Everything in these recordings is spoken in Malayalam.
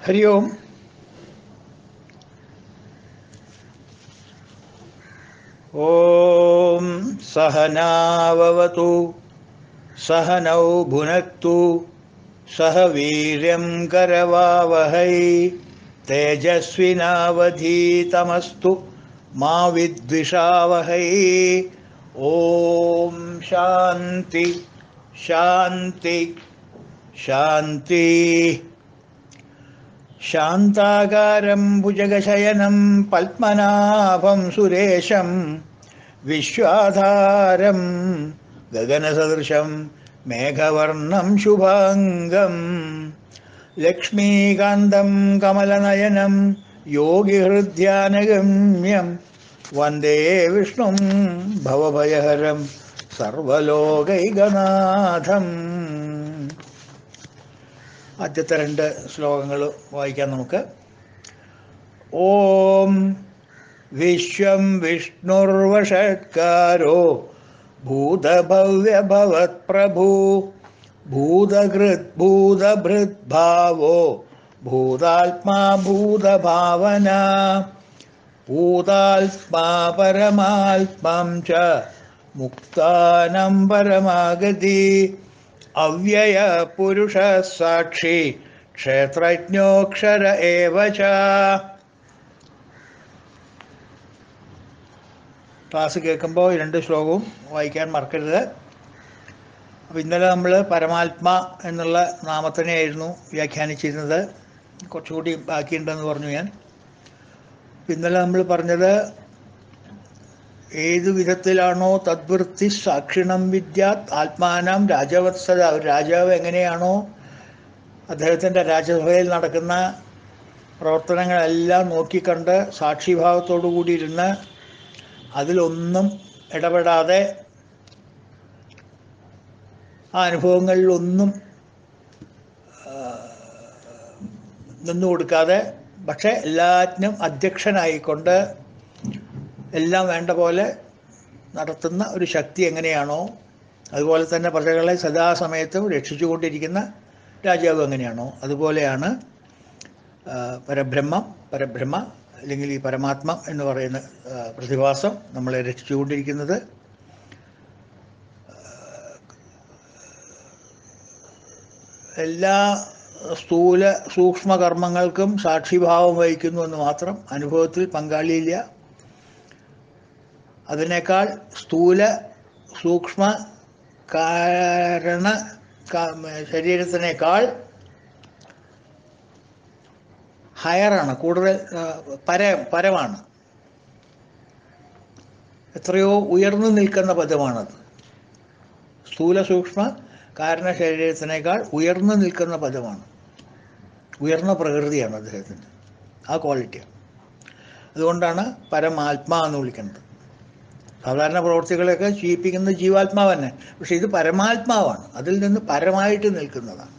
हरि ओम। ओम सहनाववतु सहनौ भुनक्तु सह वीर्यं करवावहै तेजस्विनावधीतमस्तु मा विद्विषावहै। ओम शांति शांति शांति। शान्ताकारं भुजगशयनं पद्मनाभं सुरेशं विश्वाधारं गगनसदृशं मेघवर्णं शुभाङ्गं लक्ष्मीकान्तं कमलनयनं योगिहृद्यानगम्यं वन्दे विष्णुं भवभयहरं सर्वलोकैकनाथम्। ആദ്യത്തെ രണ്ട് ശ്ലോകങ്ങൾ വായിക്കാം നമുക്ക്. ഓം വിശ്വം വിഷ്ണുർവഷട്കാരോ ഭൂതഭവ്യഭവത്പ്രഭു ഭൂതഭൃദ്ഭാവോ ഭൂതാത്മാ ഭൂതഭാവന ഭൂതാത്മാ പരമാത്മം ച മുക്താനം പരമാഗതി അവ്യയ പുരുഷ സാക്ഷി ക്ഷേത്രജ്ഞോക്ഷര ഏവ ച. ക്ലാസ് കേൾക്കുമ്പോൾ ഈ രണ്ട് ശ്ലോകവും വായിക്കാൻ മറക്കരുത്. അപ്പോൾ ഇന്നലെ നമ്മൾ പരമാത്മ എന്നുള്ള നാമത്തിനെയായിരുന്നു വ്യാഖ്യാനിച്ചിരുന്നത്. കുറച്ചുകൂടി ബാക്കിയുണ്ടെന്ന് പറഞ്ഞു ഞാൻ. ഇന്നലെ നമ്മൾ പറഞ്ഞത് ഏതു വിധത്തിലാണോ തദ്വൃത്തി സാക്ഷിണം വിദ്യാത് ആത്മാനം രാജവത്സത, ഒരു രാജാവ് എങ്ങനെയാണോ അദ്ദേഹത്തിൻ്റെ രാജസഭയിൽ നടക്കുന്ന പ്രവർത്തനങ്ങളെല്ലാം നോക്കിക്കണ്ട് സാക്ഷിഭാവത്തോടു കൂടി ഇരുന്ന് അതിലൊന്നും ഇടപെടാതെ ആ അനുഭവങ്ങളിലൊന്നും നിന്നു കൊടുക്കാതെ പക്ഷെ എല്ലാറ്റിനും അധ്യക്ഷനായിക്കൊണ്ട് എല്ലാം വേണ്ട പോലെ നടത്തുന്ന ഒരു ശക്തി എങ്ങനെയാണോ അതുപോലെ തന്നെ പ്രജകളെ സദാസമയത്തും രക്ഷിച്ചുകൊണ്ടിരിക്കുന്ന രാജാവ് എങ്ങനെയാണോ അതുപോലെയാണ് പരബ്രഹ്മ അല്ലെങ്കിൽ ഈ പരമാത്മ എന്ന് പറയുന്ന പ്രതിഭാസം നമ്മളെ രക്ഷിച്ചുകൊണ്ടിരിക്കുന്നത്. എല്ലാ സ്ഥൂല സൂക്ഷ്മ കർമ്മങ്ങൾക്കും സാക്ഷിഭാവം വഹിക്കുന്നു എന്ന് മാത്രം, അനുഭവത്തിൽ പങ്കാളിയില്ല. അതിനേക്കാൾ സ്ഥൂല സൂക്ഷ്മ കാരണ ശരീരത്തിനേക്കാൾ ഹയറാണ്, കൂടുതൽ പരമാണ്, എത്രയോ ഉയർന്നു നിൽക്കുന്ന പദമാണത്. സ്ഥൂല സൂക്ഷ്മ കാരണ ശരീരത്തിനേക്കാൾ ഉയർന്നു നിൽക്കുന്ന പദമാണ്, ഉയർന്ന പ്രകൃതിയാണ് അദ്ദേഹത്തിൻ്റെ, ആ ക്വാളിറ്റിയാണ്. അതുകൊണ്ടാണ് പരമാത്മാ എന്ന് വിളിക്കുന്നത്. സാധാരണ പ്രവൃത്തികളെയൊക്കെ ചെയ്യിപ്പിക്കുന്നത് ജീവാത്മാവ് തന്നെ, പക്ഷെ ഇത് പരമാത്മാവാണ്, അതിൽ നിന്ന് പരമായിട്ട് നിൽക്കുന്നതാണ്.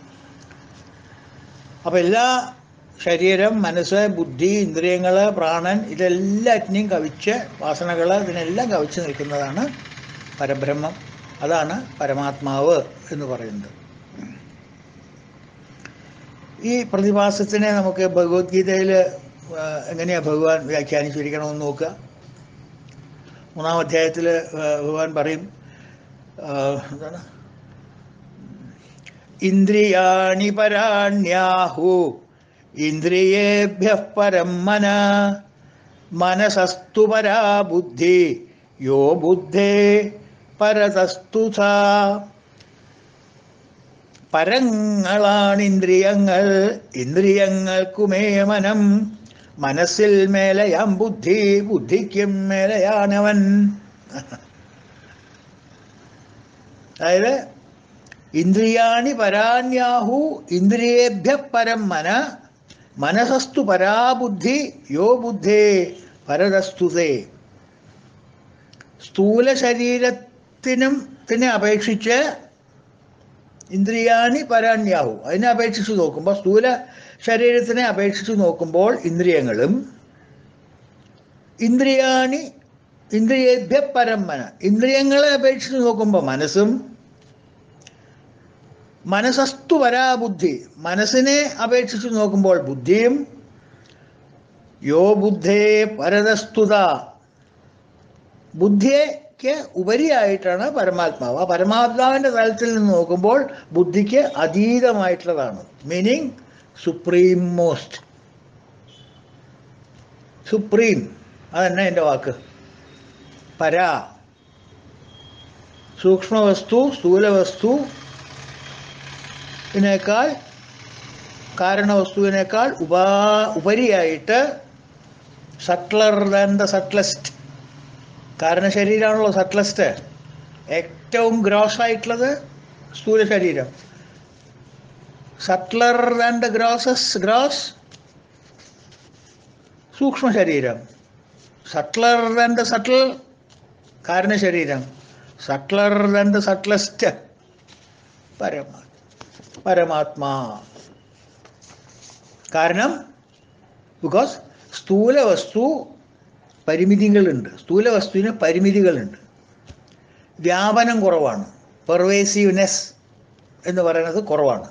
അപ്പം എല്ലാ ശരീരം, മനസ്സ്, ബുദ്ധി, ഇന്ദ്രിയങ്ങൾ, പ്രാണൻ, ഇതെല്ലാറ്റിനെയും കവിച്ച്, വാസനകൾ, ഇതിനെല്ലാം കവിച്ച് നിൽക്കുന്നതാണ് പരബ്രഹ്മം. അതാണ് പരമാത്മാവ് എന്ന് പറയുന്നത്. ഈ പ്രതിഭാസത്തിനെ നമുക്ക് ഭഗവത്ഗീതയിൽ എങ്ങനെയാണ് ഭഗവാൻ വ്യാഖ്യാനിച്ചിരിക്കണമെന്ന് നോക്കുക. 3-ാം അധ്യായത്തിൽ ഭഗവാൻ പറയും, എന്താണ്, ഇന്ദ്രിയാണി പരാണ്യാഹു ഇന്ദ്രിയേഭ്യഃ പരം മനസസ്തു പരാ ബുദ്ധി യോ ബുദ്ധേ പരതസ്തു സാ. പരങ്ങളാണ് ഇന്ദ്രിയങ്ങൾ, ഇന്ദ്രിയങ്ങൾക്കുമേ മനം, മനസ്സിൽ മേലയാം ബുദ്ധി, ബുദ്ധിക്കും മേലയാണവൻ. അതായത് ഇന്ദ്രിയാണി പരാണ്യാഹു ഇന്ദ്രിയേഭ്യഃ പരം മനസസ്തു പരാബുദ്ധി യോ ബുദ്ധേ പരതസ്തുതേ. സ്ഥൂല ശരീരത്തിനെ അപേക്ഷിച്ച് ഇന്ദ്രിയാണി പരാണ്യാഹു, അതിനെ അപേക്ഷിച്ച് നോക്കുമ്പോൾ, സ്ഥൂല ശരീരത്തിനെ അപേക്ഷിച്ച് നോക്കുമ്പോൾ ഇന്ദ്രിയങ്ങളും, ഇന്ദ്രിയേഭ്യ പരം ഇന്ദ്രിയങ്ങളെ അപേക്ഷിച്ച് നോക്കുമ്പോൾ മനസ്സും, മനസ്സസ്തു പരാബുദ്ധി, മനസ്സിനെ അപേക്ഷിച്ച് നോക്കുമ്പോൾ ബുദ്ധിയും, യോ ബുദ്ധേ പരതസ്തുത, ബുദ്ധിക്ക് ഉപരിയായിട്ടാണ് പരമാത്മാവ്. ആ പരമാത്മാവിൻ്റെ തലത്തിൽ നിന്ന് നോക്കുമ്പോൾ ബുദ്ധിക്ക് അതീതമായിട്ടുള്ളതാണ്. മീനിങ് സുപ്രീം മോസ്റ്റ്, സുപ്രീം, അതന്നെ എൻ്റെ വാക്ക്. പരാ, സൂക്ഷ്മവസ്തു സ്ഥൂലവസ്തുവിനേക്കാൾ, കാരണവസ്തുവിനേക്കാൾ ഉപരിയായിട്ട്, സട്ട്ലർ ദാൻ ദ സട്ട്ലസ്റ്റ്. കാരണശരീരമാണല്ലോ സട്ട്ലസ്റ്റ്. ഏറ്റവും ഗ്രോസ് ആയിട്ടുള്ളത് സ്ഥൂല ശരീരം. സട്ട്ലർ ദാൻ ദ ഗ്രോസ് സൂക്ഷ്മ ശരീരം. സട്ട്ലർ ദാൻ ദ സട്ടിൽ കാരണശരീരം. സട്ട്ലർ ദാൻ ദ സട്ട്ലസ്റ്റ് പരമാത്മാ. കാരണം ബിക്കോസ് സ്ഥൂല വസ്തു പരിമിതികളുണ്ട്, സ്ഥൂല വസ്തുവിന് പരിമിതികളുണ്ട്, വ്യാപനം കുറവാണ്, പെർവേസീവ്നെസ് എന്ന് പറയുന്നത് കുറവാണ്.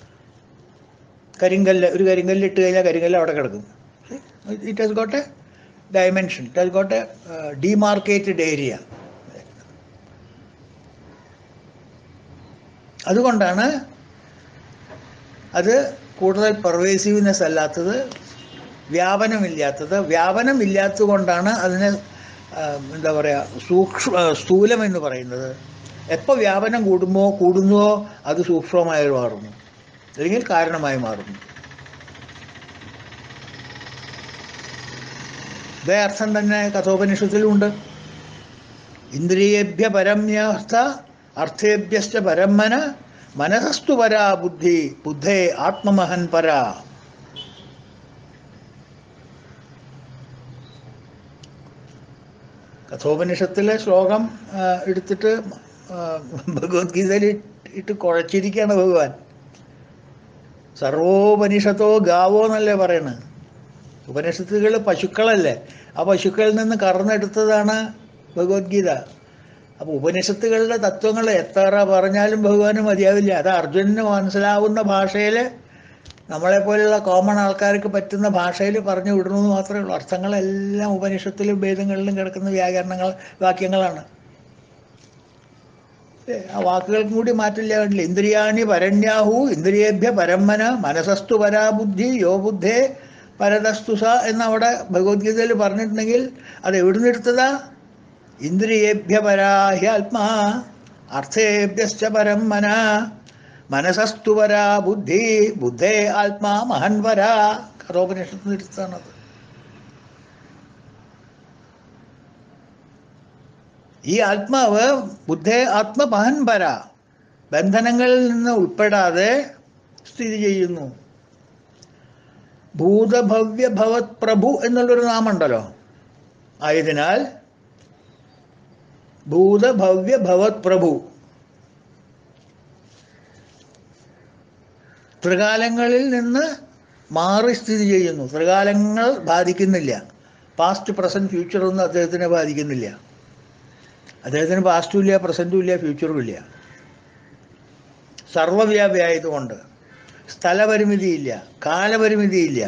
ഒരു കരിങ്കല്ല് ഇട്ട് കഴിഞ്ഞാൽ കരിങ്കല്ല് അവിടെ കിടക്കും. It has got a dimension, it has got a demarcated area. അതുകൊണ്ടാണ് അത് കൂടുതൽ പെർവേസീവ്നെസ് അല്ലാത്തത്, വ്യാപനമില്ലാത്തത് കൊണ്ടാണ് അതിനെ എന്താ പറയുക സ്ഥൂലം എന്ന് പറയുന്നത്. എപ്പോൾ വ്യാപനം കൂടുന്നുവോ അത് സൂക്ഷ്മമായി മാറുന്നു, അല്ലെങ്കിൽ കാരണമായി മാറുന്നു. ഇതേ അർത്ഥം തന്നെ കഥോപനിഷത്തിലുമുണ്ട്. ഇന്ദ്രിയേഭ്യ പരമ്യസ്ഥ അർത്ഥേഭ്യശ്ച പരമ്മന മനസസ്തു പരാ ബുദ്ധി ബുദ്ധേ ആത്മമഹൻ പരാ. കഥോപനിഷത്തിലെ ശ്ലോകം എടുത്തിട്ട് ഭഗവത്ഗീതയിൽ ഇട്ട് കുഴച്ചിരിക്കുകയാണ് ഭഗവാൻ. സർവോപനിഷത്തോ ഗാവോ എന്നല്ലേ പറയണത്. ഉപനിഷത്തുകൾ പശുക്കളല്ലേ, ആ പശുക്കളിൽ നിന്ന് കറന്നെടുത്തതാണ് ഭഗവത്ഗീത. അപ്പോൾ ഉപനിഷത്തുകളുടെ തത്വങ്ങൾ എത്ര പറഞ്ഞാലും ഭഗവാന് മതിയാവില്ല. അത് അർജുനന് മനസ്സിലാവുന്ന ഭാഷയിൽ, നമ്മളെപ്പോലെയുള്ള കോമൺ ആൾക്കാർക്ക് പറ്റുന്ന ഭാഷയിൽ പറഞ്ഞു വിടണമെന്ന് മാത്രമേ ഉള്ളൂ. അർത്ഥങ്ങളെല്ലാം ഉപനിഷത്തിലും ഭേദങ്ങളിലും കിടക്കുന്ന വാക്യങ്ങളാണ്. ആ വാക്കുകൾക്കും കൂടി മാറ്റില്ല. കണ്ടില്ല, ഇന്ദ്രിയാണി പരണ്യാഹു ഇന്ദ്രിയേഭ്യ പരമ്മന മനസസ്തു പരാബുദ്ധി യോ ബുദ്ധേ പരതസ്തുസ എന്നവിടെ ഭഗവത്ഗീതയിൽ പറഞ്ഞിട്ടുണ്ടെങ്കിൽ അത് എവിടുന്ന് എടുത്തതാ? ഇന്ദ്രിയേഭ്യ പരാഹ്യാത്മാ അർത്ഥേഭ്യശ്ച പരമ്മന മനസസ്തു പരാ ബുദ്ധി ബുദ്ധേ ആത്മാ മഹൻവര. കഥോപനിഷത്ത് എടുത്താണത്. ഈ ആത്മാവ് ബുദ്ധേ ആത്മമഹൻവര, ബന്ധനങ്ങളിൽ നിന്ന് ഉൾപ്പെടാതെ സ്ഥിതി ചെയ്യുന്നു. ഭൂതഭവ്യ ഭവത് പ്രഭു എന്നുള്ളൊരു നാമുണ്ടല്ലോ. ആയതിനാൽ ഭൂതഭവ്യ ഭവത് പ്രഭു, ത്രികാലങ്ങളിൽ നിന്ന് മാറി സ്ഥിതി ചെയ്യുന്നു. ത്രികാലങ്ങൾ ബാധിക്കുന്നില്ല. പാസ്റ്റ് പ്രസൻറ്റ് ഫ്യൂച്ചറൊന്നും അദ്ദേഹത്തിനെ ബാധിക്കുന്നില്ല. അദ്ദേഹത്തിന് പാസ്റ്റും ഇല്ല, പ്രസൻറ്റും ഇല്ല, ഫ്യൂച്ചറും ഇല്ല. സർവവ്യാപിയായതുകൊണ്ട് സ്ഥലപരിമിതിയില്ല, കാലപരിമിതിയില്ല.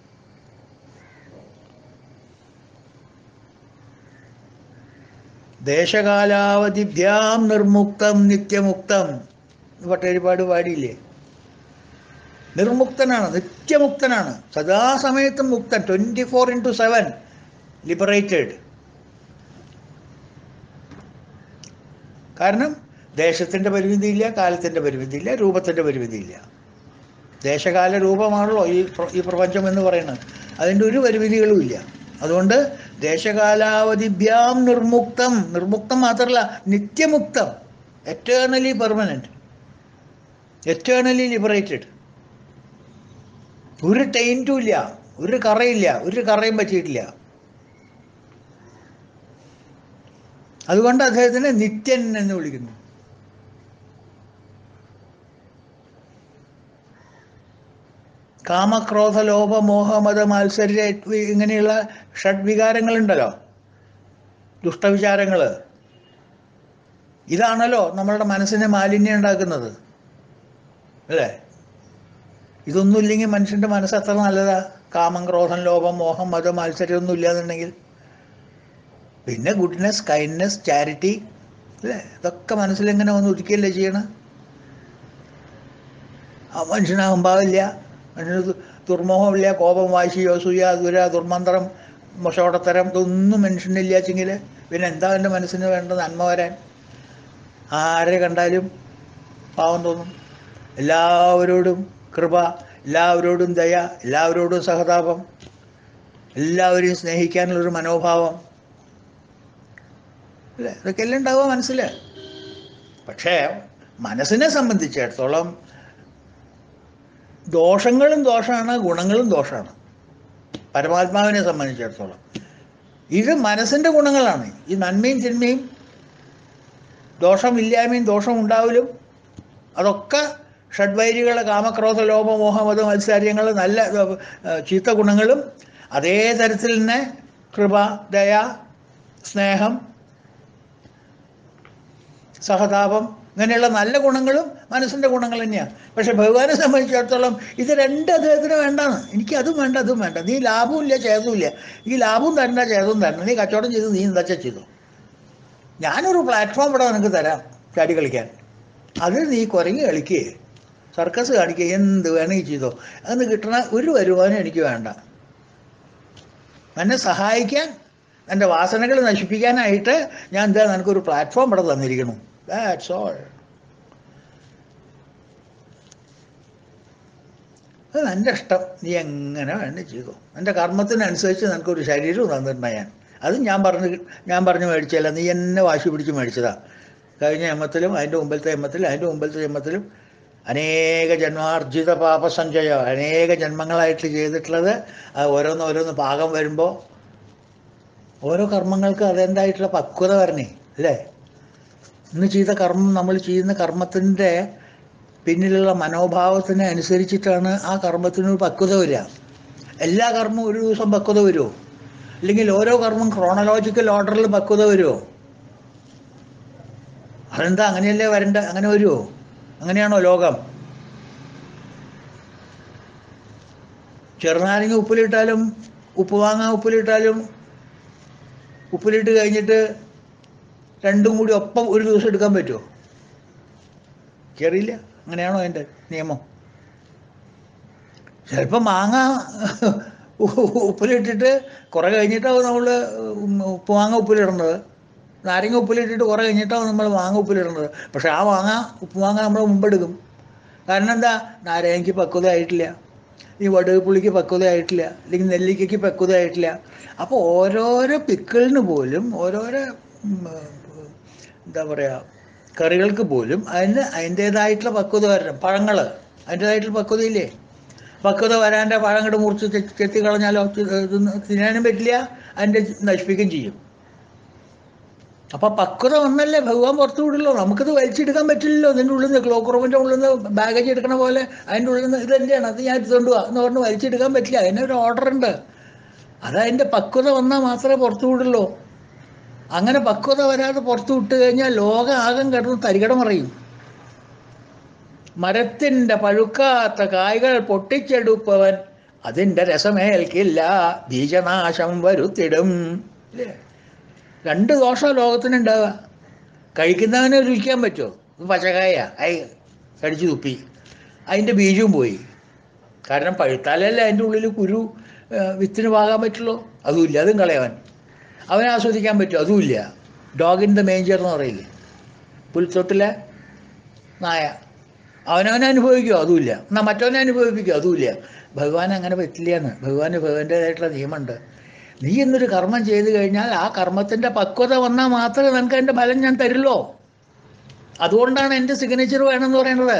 ദേശകാലാവധിഭ്യാം നിർമുക്തം നിത്യമുക്തം ഭട്ടതിരിപ്പാട് പാടിയില്ലേ? നിർമുക്തനാണ്, നിത്യമുക്തനാണ്, സദാസമയത്തും മുക്തൻ, 24/7 ലിബറേറ്റഡ്. കാരണം ദേശത്തിൻ്റെ പരിമിതിയില്ല, കാലത്തിൻ്റെ പരിമിതിയില്ല, രൂപത്തിൻ്റെ പരിമിതിയില്ല. ദേശകാല രൂപമാണല്ലോ ഈ പ്രപഞ്ചം എന്ന് പറയുന്നത്. അതിൻ്റെ ഒരു പരിമിതികളും ഇല്ല. അതുകൊണ്ട് ദേശകാലാവധിഭ്യാം നിർമുക്തം, നിർമുക്തം മാത്രമല്ല നിത്യമുക്തം, എറ്റേണലി പെർമനൻറ്റ്, എറ്റേണലി ലിബറേറ്റഡ്. ഒരു ടൈൻറ്റും ഇല്ല, ഒരു കറയില്ല, ഒരു കറയും പറ്റിയിട്ടില്ല. അതുകൊണ്ട് അദ്ദേഹത്തിനെ നിത്യൻ എന്ന് വിളിക്കുന്നു. കാമക്രോധ ലോഭ മോഹമത മാത്സര്യ ഇങ്ങനെയുള്ള ഷഡ്വികാരങ്ങളുണ്ടല്ലോ, ദുഷ്ടവിചാരങ്ങൾ. ഇതാണല്ലോ നമ്മളുടെ മനസ്സിന് മാലിന്യം ഉണ്ടാക്കുന്നത്. അല്ലേ? ഇതൊന്നുമില്ലെങ്കിൽ മനുഷ്യൻ്റെ മനസ്സ് അത്ര നല്ലതാ. കാമം, ക്രോധം, ലോഭം, മോഹം, മതം, മാത്സര്യം ഒന്നും ഇല്ലാന്നുണ്ടെങ്കിൽ പിന്നെ ഗുഡ്നെസ്, കൈൻഡ്നെസ്, ചാരിറ്റി, അല്ലേ? ഇതൊക്കെ മനസ്സിലെങ്ങനെ വന്ന് ഒതുക്കിയല്ലേ ചെയ്യണം. ആ മനുഷ്യന് അഹംഭാവമില്ല, മനുഷ്യന് ദുർമോഹമില്ല, കോപം, വാശി, യോസൂയ, ദുര, ദുർമന്ത്രം, മോശോടത്തരം, ഇതൊന്നും മനുഷ്യനില്ലാച്ചെങ്കിൽ പിന്നെ എന്താ എൻ്റെ മനസ്സിന് വേണ്ട? നന്മ വരാൻ. ആരെ കണ്ടാലും പാവം തോന്നും, എല്ലാവരോടും കൃപ, എല്ലാവരോടും ദയ, എല്ലാവരോടും സഹതാപം, എല്ലാവരെയും സ്നേഹിക്കാനുള്ളൊരു മനോഭാവം, അല്ലേ? ഇതൊക്കെ എല്ലാം ഉണ്ടാവുക മനസ്സിൽ. പക്ഷേ മനസ്സിനെ സംബന്ധിച്ചിടത്തോളം ദോഷങ്ങളും ദോഷമാണ്, ഗുണങ്ങളും ദോഷമാണ്. പരമാത്മാവിനെ സംബന്ധിച്ചിടത്തോളം ഇത് മനസ്സിൻ്റെ ഗുണങ്ങളാണ്. ഈ നന്മയും തിന്മയും, ദോഷമില്ലായ്മയും ദോഷം ഉണ്ടാവലും, അതൊക്കെ ഷഡ്വൈരികൾ, കാമക്രോധ, ലോഭ, മോഹ, മത, മത്സര്യങ്ങൾ, നല്ല ചീത്ത ഗുണങ്ങളും അതേ തരത്തിൽ തന്നെ കൃപ, ദയ, സ്നേഹം, സഹതാപം, ഇങ്ങനെയുള്ള നല്ല ഗുണങ്ങളും മനസ്സിൻ്റെ ഗുണങ്ങൾ തന്നെയാണ്. പക്ഷെ ഭഗവാനെ സംബന്ധിച്ചിടത്തോളം ഇത് രണ്ട് അദ്ദേഹത്തിന് വേണ്ടാണ്. എനിക്ക് അതും വേണ്ട, അതും വേണ്ട. നീ ലാഭവും ഇല്ല, ഛേദവും ഇല്ല. ഈ ലാഭവും തരണ്ട, ഛേദവും തരണം. നീ കച്ചവടം ചെയ്ത് നീ എന്താ ചെയ്തു. ഞാനൊരു പ്ലാറ്റ്ഫോം ഇവിടെ നിനക്ക് തരാം ചാടി കളിക്കാൻ. അതിൽ നീ കുരങ്ങി കളിക്കുകയെ സർക്കസ് കാണിക്കുക, എന്ത് വേണമെങ്കിൽ ചെയ്തോ. അന്ന് കിട്ടണ ഒരു വരുമാനം എനിക്ക് വേണ്ട. എന്നെ സഹായിക്കാൻ, എൻ്റെ വാസനകൾ നശിപ്പിക്കാനായിട്ട് ഞാൻ എന്താ നിനക്കൊരു പ്ലാറ്റ്ഫോം ഇവിടെ തന്നിരിക്കണു. That's all. അത് എൻ്റെ ഇഷ്ടം, നീ എങ്ങനെ വേണ്ടി ചെയ്തോ. എൻ്റെ കർമ്മത്തിനനുസരിച്ച് നിനക്കൊരു ശരീരവും തന്നിട്ടുണ്ട. അതും ഞാൻ പറഞ്ഞ് മേടിച്ചല്ല, നീ എന്നെ വാശി പിടിച്ച് മേടിച്ചതാ. കഴിഞ്ഞ ജന്മത്തിലും അതിൻ്റെ മുമ്പിലത്തെ ജന്മത്തിലും അനേക ജന്മാർജിത പാപസഞ്ചയം, അനേക ജന്മങ്ങളായിട്ട് ചെയ്തിട്ടുള്ളത് ഓരോന്ന് പാകം വരുമ്പോൾ ഓരോ കർമ്മങ്ങൾക്ക് അതെന്തായിട്ടുള്ള പക്വത വരണേ, അല്ലേ? ഇന്ന് ചെയ്ത കർമ്മം, നമ്മൾ ചെയ്യുന്ന കർമ്മത്തിൻ്റെ പിന്നിലുള്ള മനോഭാവത്തിനെ അനുസരിച്ചിട്ടാണ് ആ കർമ്മത്തിനൊരു പക്വത വരിക. എല്ലാ കർമ്മവും ഒരു ദിവസം പക്വത വരുമോ? അല്ലെങ്കിൽ ഓരോ കർമ്മം ക്രോണോളജിക്കൽ ഓർഡറിൽ പക്വത വരുമോ? അതെന്താ അങ്ങനെയല്ലേ വരണ്ട? അങ്ങനെ വരുമോ? അങ്ങനെയാണോ ലോകം? ചെറുനാരങ്ങ ഉപ്പിലിട്ടാലും, ഉപ്പുമാങ്ങ ഉപ്പിലിട്ടാലും, ഉപ്പിലിട്ട് കഴിഞ്ഞിട്ട് രണ്ടും കൂടി ഒപ്പം ഒരു ദിവസം എടുക്കാൻ പറ്റുമോ? എനിക്കറിയില്ല. അങ്ങനെയാണോ അതിൻ്റെ നിയമം? ചിലപ്പോൾ മാങ്ങ ഉപ്പിലിട്ടിട്ട് കുറേ കഴിഞ്ഞിട്ടാവും നമ്മൾ ഉപ്പുമാങ്ങ ഉപ്പിലിടേണ്ടത്. നാരങ്ങ ഉപ്പിലിട്ടിട്ട് കുറേ കഴിഞ്ഞിട്ടാവും നമ്മൾ മാങ്ങ ഉപ്പിലിടേണ്ടത്. പക്ഷെ ആ ഉപ്പുമാങ്ങ നമ്മൾ മുമ്പെടുക്കും. കാരണം എന്താ? നാരങ്ങയ്ക്ക് പക്വത ആയിട്ടില്ല, ഈ വടുകപ്പുളിക്ക് പക്വത ആയിട്ടില്ല, അല്ലെങ്കിൽ നെല്ലിക്കയ്ക്ക് പക്വത ആയിട്ടില്ല. അപ്പോൾ ഓരോരോ പിക്കിളിന് പോലും, ഓരോരോ എന്താ പറയുക, കറികൾക്ക് പോലും അതിൻ്റേതായിട്ടുള്ള പക്വത വരണം. പഴങ്ങൾ അതിൻ്റേതായിട്ടുള്ള പക്വതയില്ലേ? പക്വത വരാൻ്റെ പഴം അങ്ങോട്ട് മുറിച്ച് ചെത്തി കളഞ്ഞാലോ തിന്നാനും പറ്റില്ല, അതിൻ്റെ നശിപ്പിക്കുകയും ചെയ്യും. അപ്പം പക്വത വന്നല്ലേ ഭഗവാൻ പുറത്തു വിടുള്ളൂ. നമുക്കിത് വലിച്ചെടുക്കാൻ പറ്റില്ലല്ലോ. ഇതിൻ്റെ ഉള്ളിൽ നിന്ന് ക്ലോക്ക് റൂമിൻ്റെ ഉള്ളിൽ നിന്ന് ബാഗേജ് എടുക്കണ പോലെ അതിൻ്റെ ഉള്ളിൽ നിന്ന് ഇതെന്റെയാണ്, അത് ഞാൻ എടുത്തുകൊണ്ട് പോവാ എന്ന് പറഞ്ഞ് വലിച്ചെടുക്കാൻ പറ്റില്ല. അതിനൊരു ഓർഡർ ഉണ്ട്. അതതിൻ്റെ പക്വത വന്നാൽ മാത്രമേ പുറത്തു വിടുള്ളൂ. അങ്ങനെ പക്വത വരാതെ പുറത്തു വിട്ട് കഴിഞ്ഞാൽ ലോകം ആകം കിടന്ന് തരികട മറിയും. മരത്തിൻ്റെ പഴുക്കാത്ത കായ്കൾ പൊട്ടിച്ചെടുപ്പവൻ അതിൻ്റെ രസമേൽക്കില്ല, ബീജനാശം വരുത്തിടും. അല്ലേ? രണ്ട് ദോഷം ലോകത്തിനുണ്ടാവുക. കഴിക്കുന്നവനെ രുചിക്കാൻ പറ്റുമോ? പച്ചക്കായ കടിച്ചു തുപ്പി, അതിൻ്റെ ബീജവും പോയി. കാരണം പഴുത്താലല്ലേ അതിൻ്റെ ഉള്ളിൽ കുരു വിത്തിന് പാകാൻ പറ്റുള്ളൂ. അതുമില്ല, അതും കളയവൻ. അവനെ ആസ്വദിക്കാൻ പറ്റുമോ? അതുമില്ല. ഡോഗ് ഇൻ ദ മേഞ്ചർ എന്ന് പറയില്ലേ, പുൽത്തൊട്ടിലെ നായ. അവനവനെ അനുഭവിക്കുമോ? അതുമില്ല. എന്നാൽ മറ്റവനെ അനുഭവിപ്പിക്കുമോ? അതുമില്ല. ഭഗവാൻ അങ്ങനെ പറ്റില്ല എന്ന്. ഭഗവാൻ്റേതായിട്ടുള്ള നിയമമുണ്ട്. നീ എന്നൊരു കർമ്മം ചെയ്തു കഴിഞ്ഞാൽ ആ കർമ്മത്തിൻ്റെ പക്വത വന്നാൽ മാത്രമേ നിനക്ക് അതിൻ്റെ ഫലം ഞാൻ തരുള്ളൂ. അതുകൊണ്ടാണ് എൻ്റെ സിഗ്നേച്ചർ വേണമെന്ന് പറയുന്നത്.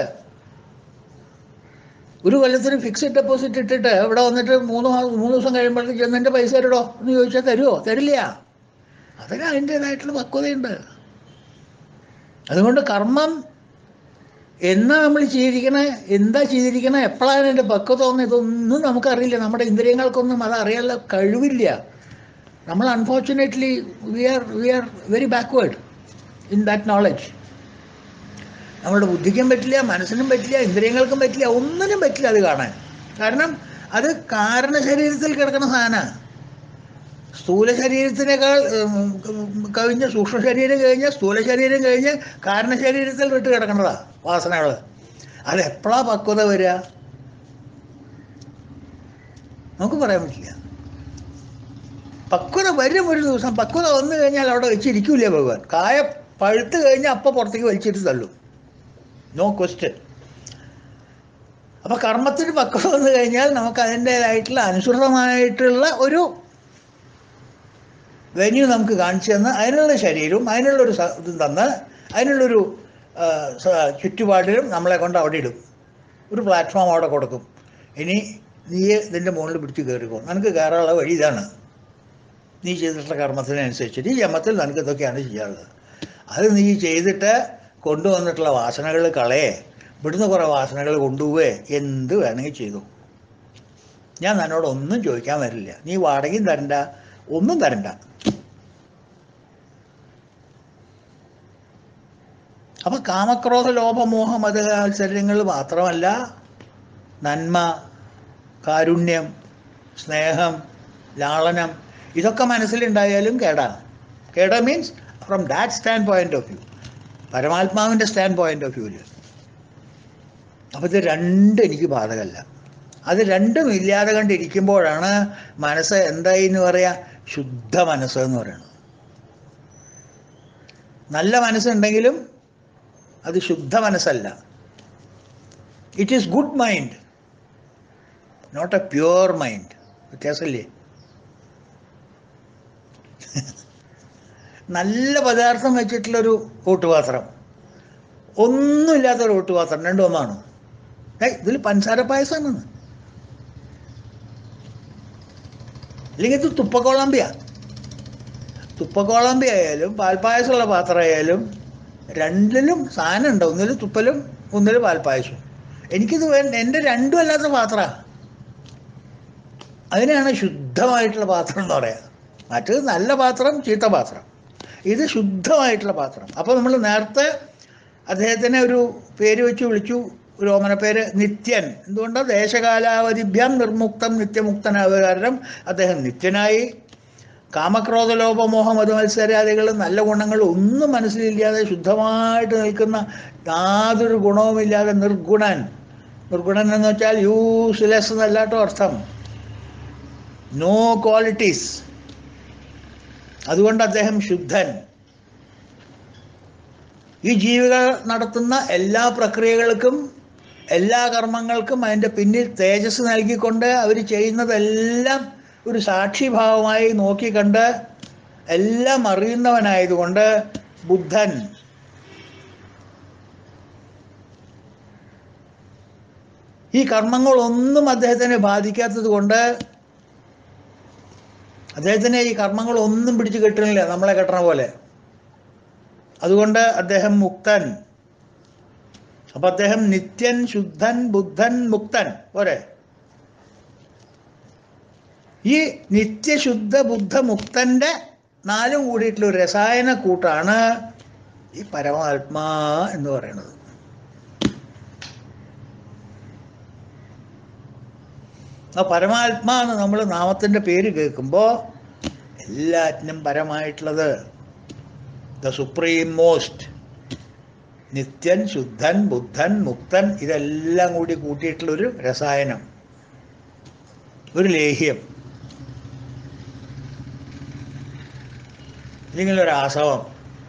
ഒരു കൊല്ലത്തിന് ഫിക്സഡ് ഡെപ്പോസിറ്റ് ഇട്ടിട്ട് ഇവിടെ വന്നിട്ട് മൂന്ന് ദിവസം കഴിയുമ്പോഴേക്ക് ചെന്ന് എൻ്റെ പൈസ തരുമോ എന്ന് ചോദിച്ചാൽ തരുമോ? തരില്ല. അതിന് അതിൻ്റേതായിട്ടുള്ള പക്വതയുണ്ട്. അതുകൊണ്ട് കർമ്മം എന്നാ നമ്മൾ ചെയ്തിരിക്കണേ, എന്താ ചെയ്തിരിക്കണേ, എപ്പോഴാണ് എൻ്റെ പക്വത തോന്നുന്നത്, ഇതൊന്നും നമുക്കറിയില്ല. നമ്മുടെ ഇന്ദ്രിയങ്ങൾക്കൊന്നും അത് അറിയാനുള്ള കഴിവില്ല. നമ്മൾ unfortunately we are very backward in that knowledge. നമ്മുടെ ബുദ്ധിക്കും പറ്റില്ല, മനസ്സിനും പറ്റില്ല, ഇന്ദ്രിയങ്ങൾക്കും പറ്റില്ല, ഒന്നിനും പറ്റില്ല അത് കാണാൻ. കാരണം അത് കാരണശരീരത്തിൽ കിടക്കുന്ന സാധനമാണ്. സ്ഥൂല ശരീരത്തിനേക്കാൾ കവിഞ്ഞ് സൂക്ഷ്മ ശരീരം കഴിഞ്ഞ് സ്ഥൂല ശരീരം കഴിഞ്ഞ് കാരണശരീരത്തിൽ വിട്ട് കിടക്കുന്നതാണ് വാസനകൾ. അതെപ്പോഴാണ് പക്വത വരിക നമുക്ക് പറയാൻ പറ്റില്ല. പക്വത വരും ഒരു ദിവസം. പക്വത വന്നു കഴിഞ്ഞാൽ അവിടെ വെച്ചിരിക്കൂലേ ഭഗവാൻ. കായ പഴുത്ത് കഴിഞ്ഞാൽ അപ്പം പുറത്തേക്ക് വലിച്ചിട്ട് തള്ളും, നോ ക്വസ്റ്റ്യൻ. അപ്പം കർമ്മത്തിന് പക്വത വന്നു കഴിഞ്ഞാൽ നമുക്ക് അതിൻ്റേതായിട്ടുള്ള അനുസൃതമായിട്ടുള്ള ഒരു വെന്യൂ നമുക്ക് കാണിച്ചു തന്ന് അതിനുള്ള ശരീരവും അതിനുള്ളൊരു ഇതും തന്ന് അതിനുള്ളൊരു ചുറ്റുപാടിലും നമ്മളെ കൊണ്ട് അവിടെ ഇടും, ഒരു പ്ലാറ്റ്ഫോം അവിടെ കൊടുക്കും. ഇനി നീ ഇതിൻ്റെ മുകളിൽ പിടിച്ച് കയറിക്കോ, നിനക്ക് കയറാനുള്ള വഴി ഇതാണ്, നീ ചെയ്തിട്ടുള്ള കർമ്മത്തിനനുസരിച്ചിട്ട് ഈ ജന്മത്തിൽ നിനക്ക് ഇതൊക്കെയാണ് ചെയ്യാറുള്ളത്. അത് നീ ചെയ്തിട്ട് കൊണ്ടുവന്നിട്ടുള്ള വാസനകൾ കളയെ, ഇവിടുന്ന് കുറേ വാസനകൾ കൊണ്ടുപോവേ, എന്ത് വേണമെങ്കിൽ ചെയ്തു. ഞാൻ നിന്നോട് ഒന്നും ചോദിക്കാൻ വരില്ല, നീ വാടകയും തരണ്ട, ഒന്നും തരണ്ട. അപ്പം കാമക്രോധ ലോപമോഹ മതകാത്സര്യങ്ങൾ മാത്രമല്ല, നന്മ, കാരുണ്യം, സ്നേഹം, ലാളനം, ഇതൊക്കെ മനസ്സിലുണ്ടായാലും കേടാണ്. കേട means from that stand point of view, പരമാത്മാവിൻ്റെ സ്റ്റാൻഡ് പോയിന്റ് ഓഫ് വ്യൂവിൽ. അപ്പോൾ ഇത് രണ്ടും എനിക്ക് ബാധകമല്ല. അത് രണ്ടും ഇല്ലാതെ കണ്ടിരിക്കുമ്പോഴാണ് മനസ്സ് എന്തായി എന്ന് പറയുക, ശുദ്ധ മനസ്സ് എന്ന് പറയുന്നത്. നല്ല മനസ്സുണ്ടെങ്കിലും അത് ശുദ്ധ മനസ്സല്ല. It is good mind, not a pure mind. വ്യത്യാസമില്ലേ? നല്ല പദാർത്ഥം വെച്ചിട്ടുള്ളൊരു ഓട്ടുപാത്രം, ഒന്നുമില്ലാത്തൊരു ഓട്ടുപാത്രം, രണ്ടും ഒന്നാണ്. ഇതിൽ പഞ്ചസാര പായസമാണ്, അല്ലെങ്കിൽ ഇത് തുപ്പക്കോളാമ്പി ആയാലും പാൽപ്പായസമുള്ള പാത്രമായാലും രണ്ടിലും സാധനം ഉണ്ട്. ഒന്നിൽ തുപ്പലും ഒന്നിൽ പാൽപ്പായസവും. എനിക്കിത് എൻ്റെ രണ്ടും അല്ലാത്ത പാത്രമാണ്. അതിനാണ് ശുദ്ധമായിട്ടുള്ള പാത്രം എന്ന് പറയുക. മറ്റേത് നല്ല പാത്രം, ചീത്ത പാത്രം. ഇത് ശുദ്ധമായിട്ടുള്ള പാത്രം. അപ്പോൾ നമ്മൾ നേരത്തെ അദ്ദേഹത്തിനെ ഒരു പേര് വെച്ച് വിളിച്ചു, ഒരു ഓമന പേര്, നിത്യൻ. എന്തുകൊണ്ടാണ്? ദേശകാലാവധിഭ്യം നിർമുക്തം നിത്യമുക്തനാവുക. കാരണം അദ്ദേഹം നിത്യനായി. കാമക്രോധ ലോപമോഹ മധുമത്സരാദികൾ നല്ല ഗുണങ്ങൾ ഒന്നും മനസ്സിലില്ലാതെ ശുദ്ധമായിട്ട് നിൽക്കുന്ന, യാതൊരു ഗുണവുമില്ലാതെ നിർഗുണൻ. നിർഗുണൻ എന്ന് വെച്ചാൽ യൂസ്ലെസ് എന്നല്ലാട്ടോ അർത്ഥം, നോ ക്വാളിറ്റീസ്. അതുകൊണ്ട് അദ്ദേഹം ശുദ്ധൻ. ഈ ജീവികൾ നടത്തുന്ന എല്ലാ പ്രക്രിയകൾക്കും എല്ലാ കർമ്മങ്ങൾക്കും അതിൻ്റെ പിന്നിൽ തേജസ് നൽകിക്കൊണ്ട് അവർ ചെയ്യുന്നതെല്ലാം ഒരു സാക്ഷിഭാവമായി നോക്കിക്കണ്ട് എല്ലാം അറിയുന്നവനായതുകൊണ്ട് ബുദ്ധൻ. ഈ കർമ്മങ്ങളൊന്നും അദ്ദേഹത്തിനെ ബാധിക്കാത്തത് കൊണ്ട് അദ്ദേഹത്തിന് ഈ കർമ്മങ്ങളൊന്നും പിടിച്ചു കെട്ടുന്നില്ല, നമ്മളെ കെട്ടണ പോലെ. അതുകൊണ്ട് അദ്ദേഹം മുക്തൻ. അപ്പം അദ്ദേഹം നിത്യൻ, ശുദ്ധൻ, ബുദ്ധൻ, മുക്തൻ. പോരെ? ഈ നിത്യശുദ്ധ ബുദ്ധ മുക്തൻ്റെ നാലും കൂടിയിട്ടുള്ള ഒരു രസായന കൂട്ടാണ് ഈ പരമാത്മാ എന്ന് പറയുന്നത്. ആ പരമാത്മാ എന്ന് നമ്മൾ നാമത്തിൻ്റെ പേര് കേൾക്കുമ്പോൾ എല്ലാറ്റിനും പരമായിട്ടുള്ളത്, ദ സുപ്രീം മോസ്റ്റ്, നിത്യൻ, ശുദ്ധൻ, ബുദ്ധൻ, മുക്തൻ, ഇതെല്ലാം കൂടി കൂട്ടിയിട്ടുള്ളൊരു രസായനം, ഒരു ലേഹ്യം, അല്ലെങ്കിൽ ഒരു ആസവം.